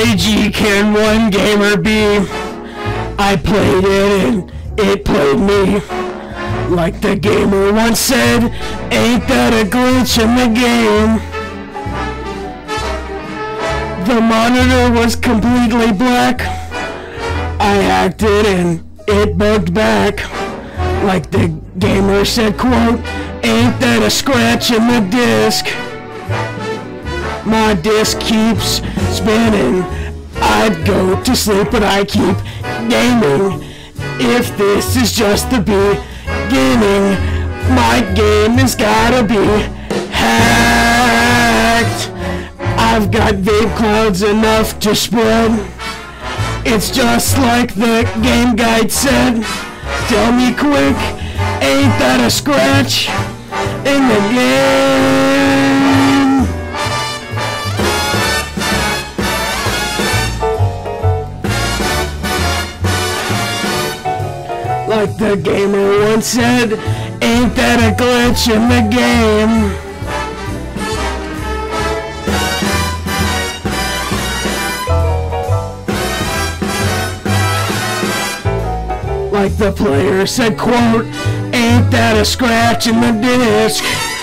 crazy can one gamer be? I played it and it played me. Like the gamer once said, ain't that a glitch in the game? The monitor was completely black. I hacked it and it bugged back. Like the gamer said, quote, ain't that a scratch in the disc? My disc keeps spinning. I'd go to sleep but I keep gaming. If this is just the beginning, my game has gotta be hacked. I've got vape clouds enough to spread. It's just like the game guide said. Tell me quick, ain't that a scratch in the game? Like the gamer once said, ain't that a glitch in the game? Like the player said, quote, ain't that a scratch in the disc?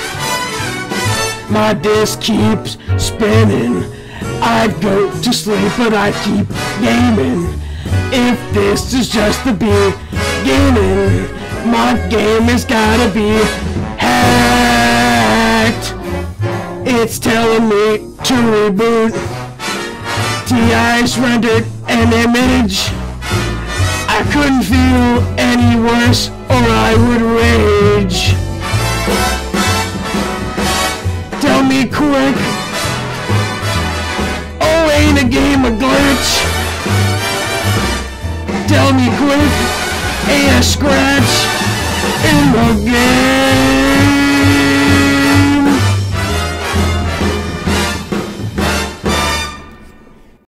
My disc keeps spinning. I'd go to sleep but I keep gaming. If this is just the beginning, my game has gotta be hacked. It's telling me to reboot. TI's rendered an image. I couldn't feel any worse or I would rage. Tell me quick, oh, ain't a game a glitch? Tell me quick, ain't a scratch in the game?